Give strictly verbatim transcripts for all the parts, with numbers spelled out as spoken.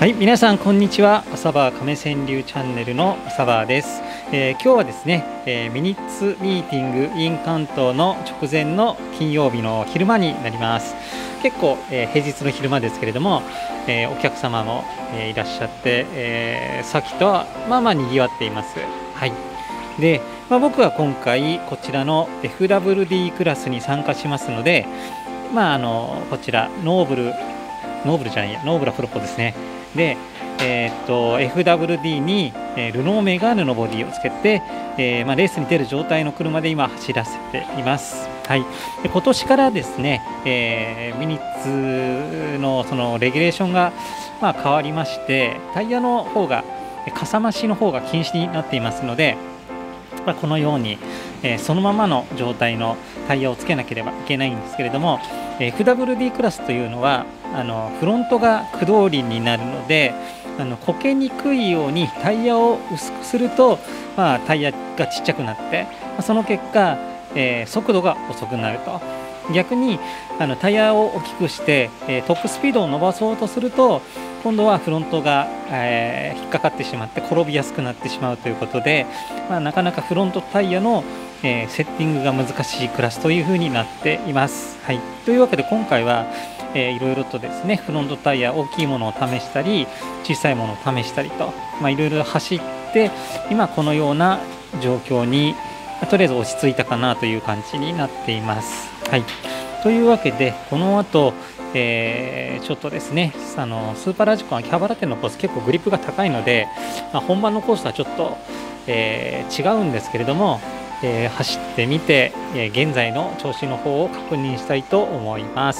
はい、皆さんこんにちは。朝場亀川流チャンネルの朝場です。えー、今日はですね、えー、ミニッツミーティング in 関東の直前の金曜日の昼間になります。結構、えー、平日の昼間ですけれども、えー、お客様も、えー、いらっしゃって、えー、さっきとはまあまあ賑わっています。はい。で、まあ、僕は今回こちらの エフダブリューディー クラスに参加しますので、まああのこちらノーブルノーブルじゃないやノーブルはプロポですね。で、えー、っと エフダブリューディー に、えー、ルノーメガーヌのボディをつけて、えーまあ、レースに出る状態の車で今走らせています。はい、で今年からですね、えー、ミニッツのそのレギュレーションが、まあ、変わりまして、タイヤの方がかさ増しの方が禁止になっていますので、まあ、このように、えー、そのままの状態のタイヤをつけなければいけないんですけれども、 エフダブリューディー クラスというのはあのフロントが駆動輪になるので、あのこけにくいようにタイヤを薄くすると、まあ、タイヤがちっちゃくなって、その結果、えー、速度が遅くなると。逆にあのタイヤを大きくして、えー、トップスピードを伸ばそうとすると、今度はフロントが、えー、引っかかってしまって転びやすくなってしまうということで、まあ、なかなかフロントタイヤの、えー、セッティングが難しいクラスというふうになっています。はい、というわけで今回は、えー、いろいろとですね、フロントタイヤ大きいものを試したり小さいものを試したりと、まあ、いろいろ走って今このような状況にとりあえず落ち着いたかなという感じになっています。はい、というわけでこの後、えー、ちょっとですね、あのスーパーラジコンキャバラ店のコース結構グリップが高いので、まあ、本番のコースとはちょっと、えー、違うんですけれども、えー、走ってみて、えー、現在の調子の方を確認したいと思います。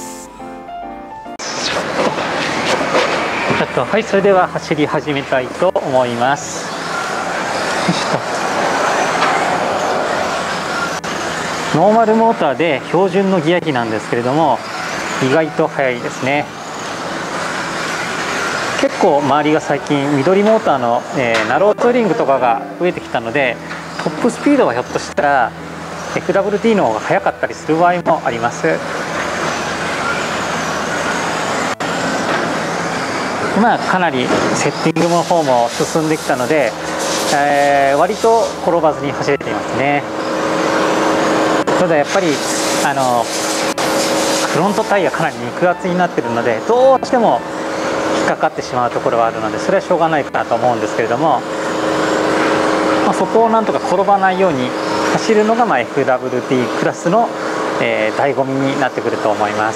ちょっとはい、それでは走り始めたいと思います。ノーマルモーターで標準のギア比なんですけれども、意外と速いですね。結構周りが最近緑モーターの、えー、ナローツーリングとかが増えてきたので、トップスピードはひょっとしたら エフダブリューディー の方が速かったりする場合もあります。まあかなりセッティングの方も進んできたので、えー、割と転ばずに走れていますね。ただやっぱりあのフロントタイヤかなり肉厚になっているので、どうしても引っかかってしまうところはあるので、それはしょうがないかなと思うんですけれども、まあ、そこをなんとか転ばないように走るのが、まあ、エフダブリューディー クラスの、えー、醍醐味になってくると思います。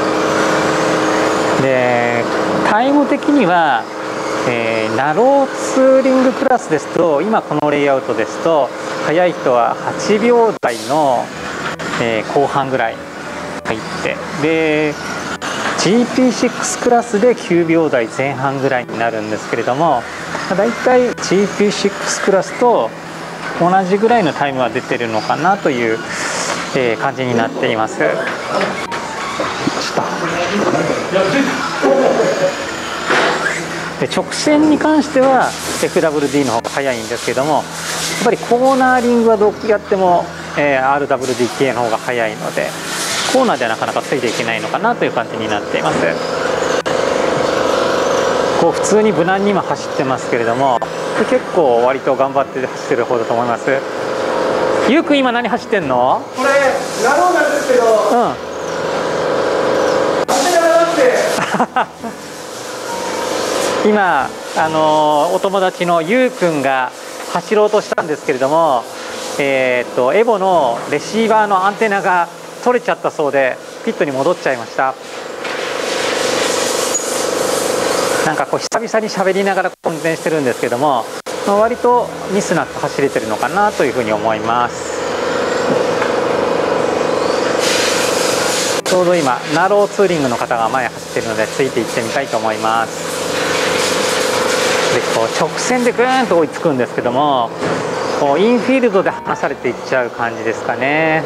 でタイム的には、えー、ナローツーリングクラスですと、今このレイアウトですと速い人ははちびょうだいの、えー、後半ぐらい入って、で ジーピーシックス クラスできゅうびょうだいぜん半ぐらいになるんですけれども、だいたい ジーピーシックス クラスと同じぐらいのタイムは出てるのかなという、えー、感じになっています。で直線に関しては エフダブリューディー の方が速いんですけども、やっぱりコーナーリングはどうやっても、えー、アールダブリューディー 系の方が速いので、コーナーではなかなかついていけないのかなという感じになっています。こう普通に無難に今走ってますけれども、結構割と頑張って走ってる方だと思います。ゆうくん今何走ってんの？ これナローなんですけど、うん今あのー、お友達のゆうくんが走ろうとしたんですけれども、えー、っとエボのレシーバーのアンテナが取れちゃったそうで、ピットに戻っちゃいました。なんかこう久々に喋りながら運転してるんですけども、まあ、割とミスなく走れてるのかなというふうに思います。ちょうど今ナローツーリングの方が前走ってるのでついていってみたいと思います。でこう直線でぐーんと追いつくんですけども、こうインフィールドで離されていっちゃう感じですかね。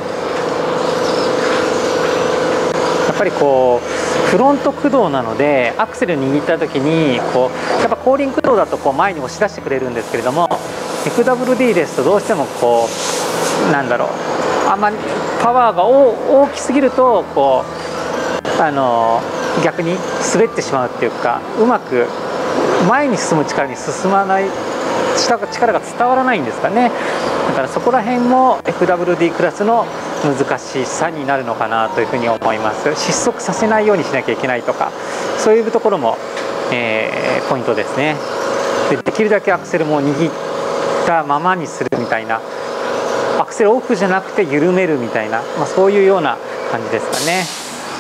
やっぱりこうフロント駆動なので、アクセル握った時にこうやっぱ後輪駆動だとこう前に押し出してくれるんですけれども、 エフダブリューディー ですとどうしてもこうなんだろう、あんまりパワーが大きすぎるとこうあの逆に滑ってしまうっていうか、うまく前に進む力に進まない力が伝わらないんですかね。だからそこら辺も エフダブリューディー クラスの難しさになるのかなというふうに思います。失速させないようにしなきゃいけないとか、そういうところも、えー、ポイントですね。で、できるだけアクセルも握ったままにするみたいな、アクセルオフじゃなくて緩めるみたいな、まあ、そういうような感じですかね。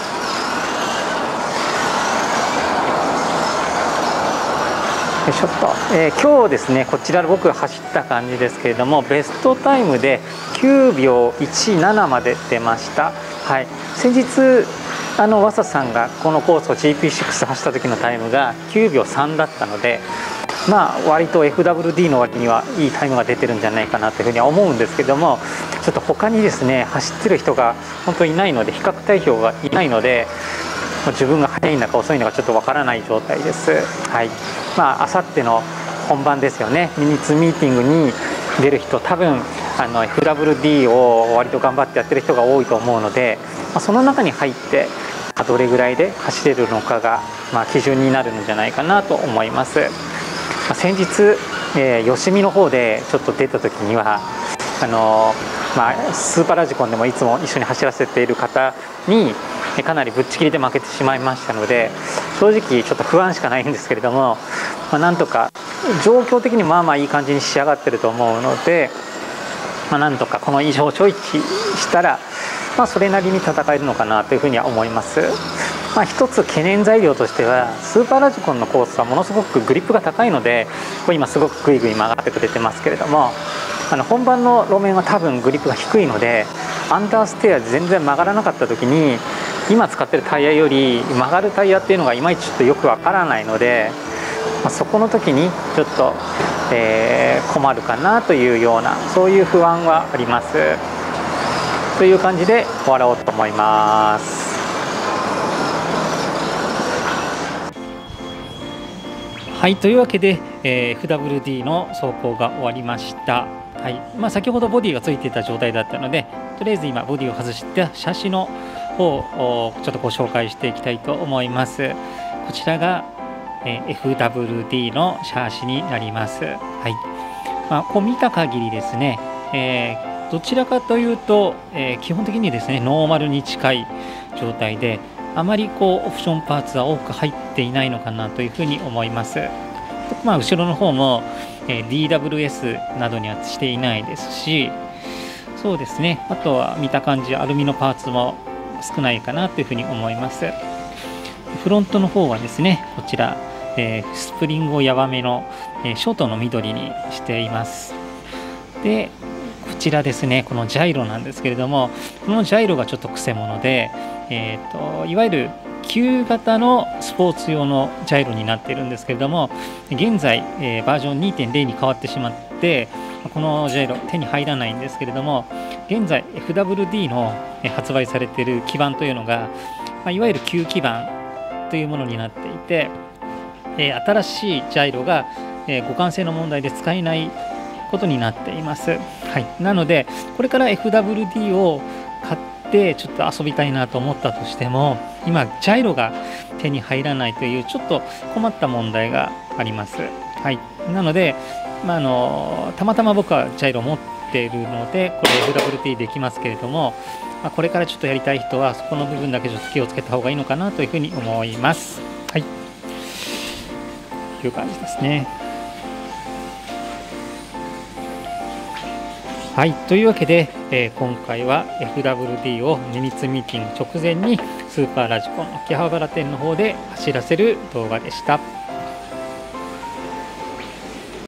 ちょっと、えー、今日ですね、こちら僕が走った感じですけれども、ベストタイムできゅうびょういちななまで出ました。はい、先日あのワサさんがこのコースを ジーピーシックス 走った時のタイムがきゅうびょうさんだったので、まあ割と エフダブリューディー の割にはいいタイムが出てるんじゃないかなというふうには思うんですけども、ちょっと他にですね走ってる人が本当にいないので、比較対象がいないので、自分が速いのか遅いのかちょっとわからない状態です。はい、まあ明後日の本番ですよね。ミニッツミーティングに出る人、多分あの エフダブリューディー を割と頑張ってやってる人が多いと思うので、まあ、その中に入ってどれぐらいで走れるのかが、まあ、基準になるんじゃないかなと思います。まあ、先日、えー、吉見の方でちょっと出た時にはあのーまあ、スーパーラジコンでもいつも一緒に走らせている方にかなりぶっちぎりで負けてしまいましたので、正直ちょっと不安しかないんですけれども、まあ、なんとか状況的にまあまあいい感じに仕上がってると思うので、まあ、なんとかこの以上ちょいしたら、まあ、それなりに戦えるのかなというふうには思います。まあ、一つ懸念材料としては、スーパーラジコンのコースはものすごくグリップが高いので、これ今すごくグイグイ曲がってくれてますけれども、あの本番の路面は多分グリップが低いので、アンダーステアで全然曲がらなかった時に今使ってるタイヤより曲がるタイヤっていうのがいまいちちょっとよくわからないので、まあ、そこの時にちょっと、えー、困るかなというような、そういう不安はあります。という感じで終わろうと思います。はい、というわけで、えー、エフダブリューディー の走行が終わりました。はい、まあ、先ほどボディがついていた状態だったので、とりあえず今ボディを外したシャシの方をちょっとご紹介していきたいと思います。こちらが、えー、エフダブリューディー のシャシになります。はい、まあ、こう見た限りですね、えー、どちらかというと、えー、基本的にですねノーマルに近い状態で、あまりこうオプションパーツは多く入っていないのかなというふうに思います。まあ、後ろの方も、えー、ディーダブリューエス などにはしていないですし、そうですね、あとは見た感じアルミのパーツも少ないかなというふうに思います。フロントの方はですね、こちら、えー、スプリングをやわめの、えー、ショートの緑にしています。でこちらですね、このジャイロなんですけれども、このジャイロがちょっとくせ者で、えーと、いわゆる旧型のスポーツ用のジャイロになっているんですけれども、現在、えー、バージョン にてんゼロ に変わってしまって、このジャイロ手に入らないんですけれども、現在 エフダブリューディー の発売されている基板というのが、まあ、いわゆる旧基板というものになっていて、えー、新しいジャイロが、えー、互換性の問題で使えないことになっています。はい、なのでこれから エフダブリューディー を買ってちょっと遊びたいなと思ったとしても、今ジャイロが手に入らないというちょっと困った問題があります。はい、なので、まあ、あのたまたま僕はジャイロを持っているのでこれ エフダブリューディー できますけれども、まあ、これからちょっとやりたい人はそこの部分だけちょっと気をつけた方がいいのかなというふうに思います。はい、という感じですね。はい、というわけで、えー、今回は エフダブリューディー をミニッツミーティング直前にスーパーラジコン秋葉原店の方で走らせる動画でした。